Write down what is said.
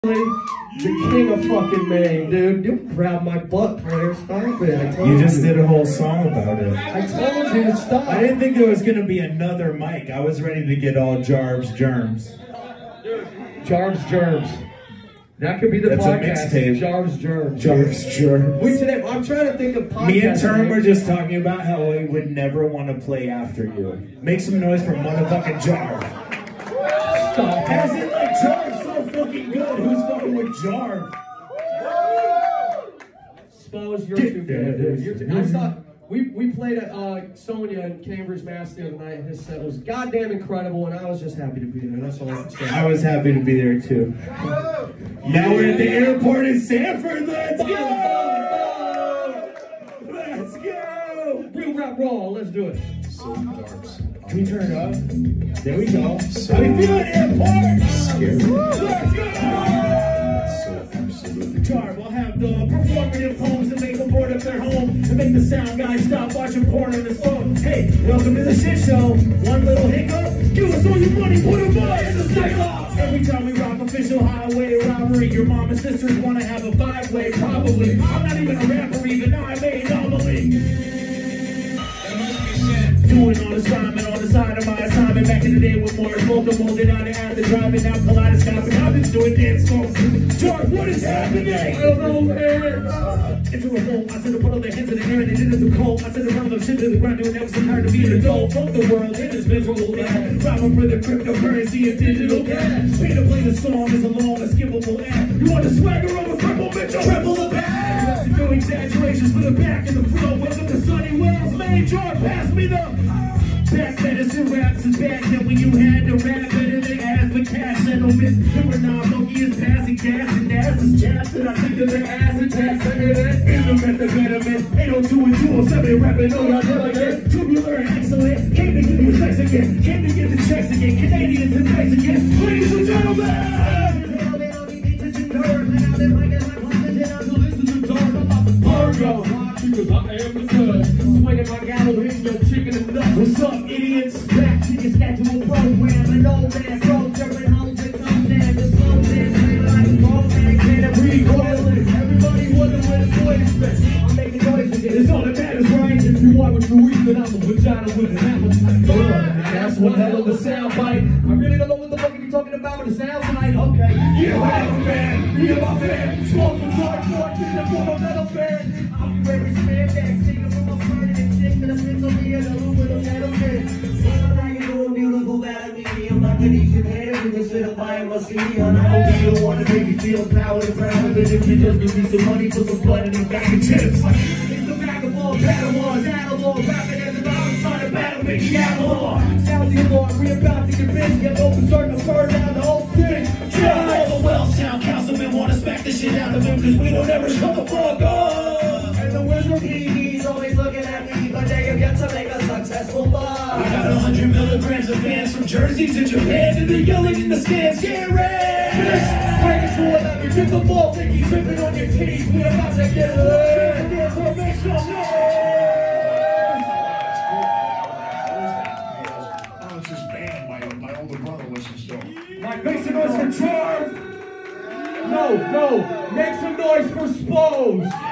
The king of fucking Maine, dude. You grabbed my butt, player. Stop it. I told you just did a whole song about it. I told you to stop. I didn't think there was going to be another mic. I was ready to get all Jarbs Germs. Jarbs Germs. That could be the That's podcast. A mixtape. Jarbs Germs. Jarbs Germs. I'm trying to think of podcasts. Me and Term were just talking about how we would never want to play after you. Make some noise for motherfucking Jarv. Stop. As in, like, Jarv's so fucking good. Who's fucking with Jarv? Suppose you're too good. I thought we played at Sonia in Cambridge, Mass the other night, and his set was goddamn incredible, and I was just happy to be there. That's all I can say. I was happy to be there too. Now we're at the airport in Sanford. Let's go! Let's go! Real rap raw. Let's do it. Can we turn it up? There we go. How we feeling, airport? Let's go! Jarv will have the performative poems that make them board up their home and make the sound guys stop watching porn on his phone. Hey, welcome to the shit show. One little hiccup, give us all your money, put a boy in the stick-off. Every time we rock official highway robbery, your mom and sisters want to have a five-way, probably. I'm not even a rapper, even now I made anomaly. Doing on assignment on the side of my assignment. Back in the day with more multiple than I had to drive it. Now kaleidoscopic, I've been doing dance songs. Jarv, what is happening? I don't know, man. It's a revolt. I said to put all their hands in the air and they did it too cold. I said to run them shit to the ground, doing never so tired to be an adult. Fuck the world, it is miserable, man. Robbing for the cryptocurrency and digital cash. Pay to play the song is a long, skippable ad. You want the swagger of a cripple, bitch, I'll triple the bag. You do exaggerations for the back and the front. Welcome to Sunny Wells, man. Jarv, pass me the back medicine. Raps is back then when you had to rap better than ass for cash settlement. Remember now, monkey is passing gas and ass is chaps and I think of the ass attacks under that is the methamphetamine. 802 and 207 rapping on y'all delegate. Tubular and excellent. Came to give you sex again. Came to get the checks again. Canadians and nice again. Ladies and gentlemen. Because I am the good. Swinging my gavel, hitting your chicken and nuts. What's up, idiots? Back to your scheduled program. An old man, bro, jumping homes and comes in. The slow man, playing like a grown man, can't recoil it. Everybody wondering where the boy is best. I'm making noise again. It's all that matters, right? If you want what you eat, then I'm a vagina with an appetite. That's one hell of a sound bite. I really don't know what the fuck you're talking about, but it sounds like, okay. Yeah, whatever, man. You're my fan. Smoke from George Floyd, keep the form of metal fan. I'm ready to stand back, singing from my friend and chick that I've been so near the aluminum metal fan. How you doing, beautiful battery? I'm not gonna eat your head. You can sit up by my CD. And I hope you don't want to make me feel proud and proud. But if you just give me some money, put some blood in the bag of chips. It's the bag of all Padawans, analog, rapping as a mountain, trying to battle me, analog. Sounds the alarm, we about to get busy. Get open, starting to burn down the whole city. Yeah, all the well-sound councilmen want to smack the shit out of him, cause we don't ever shut the fuck up. And the wizard he's always looking at me, but they have yet to make a successful buy. We got 100 milligrams of fans from Jersey to Japan, and they're yelling in the stands, get ready! Break it to 11, get the ball, think he's ripping on your titties. We about to get lit. Therefore, make some noise! Like, make some noise for Jarv! No, make some noise for Spose!